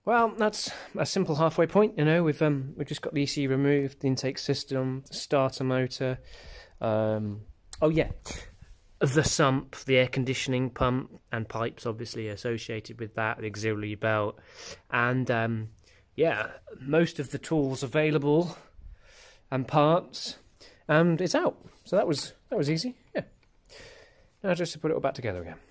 Well, that's a simple halfway point. You know, we've just got the ECU removed, the intake system, the starter motor. Oh yeah, the sump, the air conditioning pump, and pipes obviously associated with that, the auxiliary belt, and yeah, most of the tools available and parts, and it's out. So that was easy. Yeah. Now just to put it all back together again.